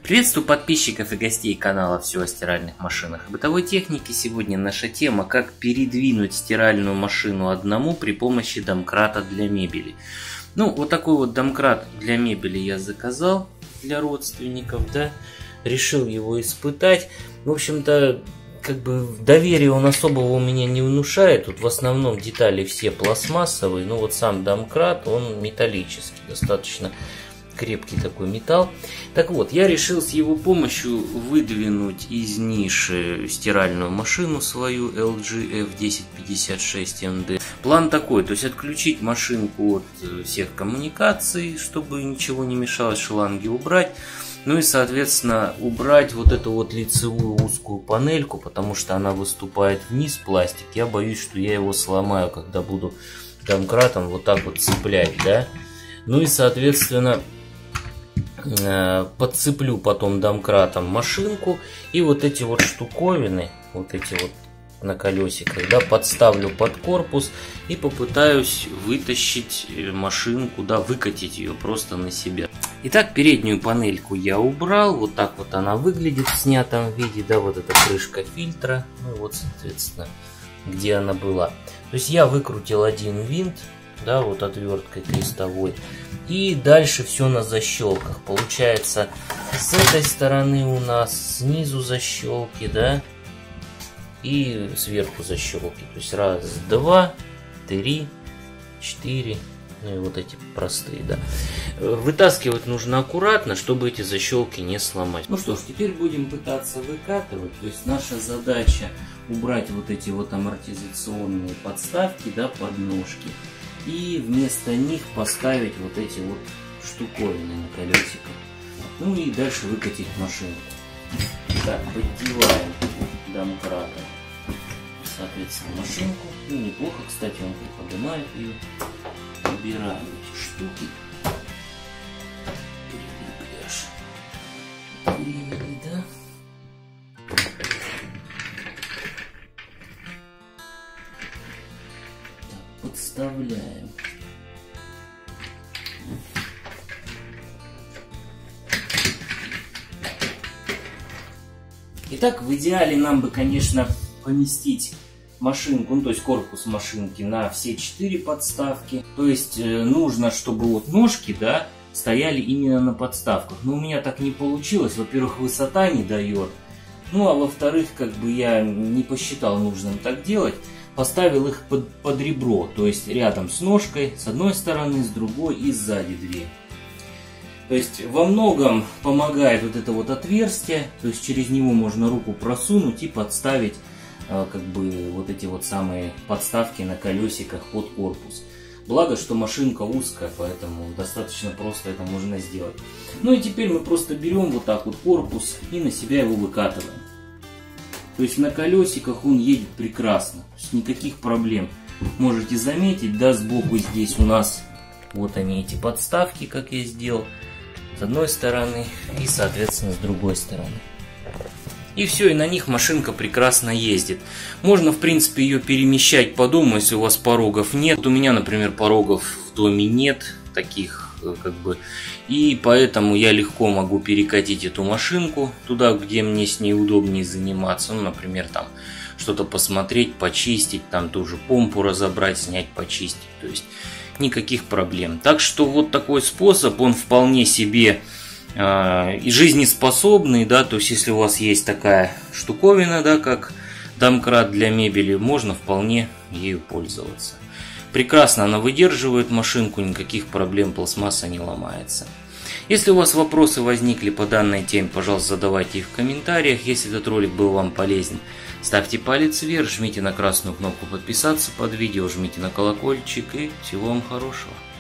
Приветствую подписчиков и гостей канала «Все о стиральных машинах и бытовой технике». Сегодня наша тема: как передвинуть стиральную машину одному при помощи домкрата для мебели. Ну, вот такой вот домкрат для мебели я заказал для родственников, да, решил его испытать. В общем-то, как бы доверия он особого у меня не внушает. Тут в основном детали все пластмассовые, но вот сам домкрат, он металлический, достаточно крепкий такой металл. Так вот, я решил с его помощью выдвинуть из ниши стиральную машину свою LG F1056ND. План такой, то есть отключить машинку от всех коммуникаций, чтобы ничего не мешалось, шланги убрать. Ну и, соответственно, убрать вот эту вот лицевую узкую панельку, потому что она выступает вниз, пластик. Я боюсь, что я его сломаю, когда буду домкратом вот так вот цеплять, да. Ну и, соответственно, подцеплю потом домкратом машинку, и вот эти вот штуковины, вот эти вот на колесиках, да, подставлю под корпус и попытаюсь вытащить машинку, да, выкатить ее просто на себя. Итак, переднюю панельку я убрал, вот так вот она выглядит в снятом виде, да, вот эта крышка фильтра, ну вот, соответственно, где она была. То есть я выкрутил один винт, да, вот отверткой крестовой, и дальше все на защелках. Получается, с этой стороны у нас снизу защелки, да, и сверху защелки. То есть раз, два, три, четыре, ну и вот эти простые, да. Вытаскивать нужно аккуратно, чтобы эти защелки не сломать. Ну что ж, теперь будем пытаться выкатывать. То есть наша задача убрать вот эти вот амортизационные подставки, да, подножки, и вместо них поставить вот эти вот штуковины на колесиках. Ну и дальше выкатить машинку. Так, поддеваем домкратом, соответственно, машинку. Ну, неплохо, кстати, он приподнимает ее. Убираем эти штуки. Перевели, да? Подставляем. Итак, в идеале нам бы, конечно, поместить машинку, ну, то есть корпус машинки на все 4 подставки. То есть нужно, чтобы вот ножки, да, стояли именно на подставках. Но у меня так не получилось. Во-первых, высота не дает. Ну, а во-вторых, как бы я не посчитал нужным так делать. Поставил их под ребро, то есть рядом с ножкой, с одной стороны, с другой и сзади две. То есть во многом помогает вот это вот отверстие, то есть через него можно руку просунуть и подставить как бы вот эти вот самые подставки на колесиках под корпус. Благо, что машинка узкая, поэтому достаточно просто это можно сделать. Ну и теперь мы просто берем вот так вот корпус и на себя его выкатываем. То есть на колесиках он едет прекрасно, то есть никаких проблем. Можете заметить, да, сбоку здесь у нас вот они, эти подставки, как я сделал, с одной стороны и, соответственно, с другой стороны. И все, и на них машинка прекрасно ездит. Можно, в принципе, ее перемещать по дому, если у вас порогов нет. Вот у меня, например, порогов в доме нет таких, как бы, и поэтому я легко могу перекатить эту машинку туда, где мне с ней удобнее заниматься. Ну, например, там что-то посмотреть, почистить, там тоже помпу разобрать, снять, почистить. То есть никаких проблем. Так что вот такой способ, он вполне себе и жизнеспособный, да, то есть если у вас есть такая штуковина, да, как домкрат для мебели, можно вполне ею пользоваться. Прекрасно она выдерживает машинку, никаких проблем, пластмасса не ломается. Если у вас вопросы возникли по данной теме, пожалуйста, задавайте их в комментариях. Если этот ролик был вам полезен, ставьте палец вверх, жмите на красную кнопку подписаться под видео, жмите на колокольчик, и всего вам хорошего.